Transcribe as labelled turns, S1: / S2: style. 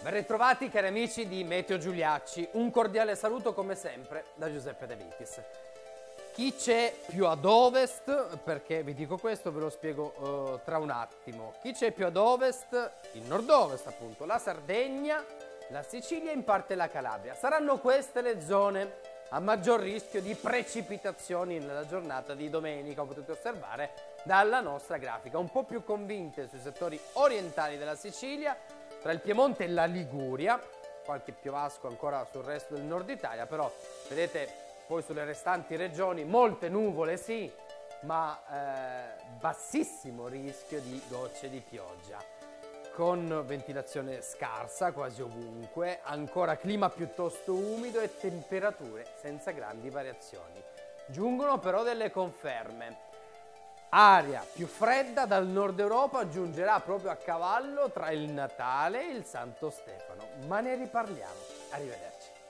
S1: Ben ritrovati cari amici di Meteo Giuliacci, un cordiale saluto come sempre da Giuseppe De Vitis. Chi c'è più ad ovest, perché vi dico questo, ve lo spiego tra un attimo. Chi c'è più ad ovest, il nord-ovest appunto, la Sardegna, la Sicilia e in parte la Calabria. Saranno queste le zone a maggior rischio di precipitazioni nella giornata di domenica, come potete osservare dalla nostra grafica. Un po' più convinte sui settori orientali della Sicilia, tra il Piemonte e la Liguria, qualche piovasco ancora sul resto del nord Italia, però vedete poi sulle restanti regioni molte nuvole sì, ma bassissimo rischio di gocce di pioggia, con ventilazione scarsa quasi ovunque, ancora clima piuttosto umido e temperature senza grandi variazioni. Giungono però delle conferme. Aria più fredda dal nord Europa giungerà proprio a cavallo tra il Natale e il Santo Stefano, ma ne riparliamo. Arrivederci.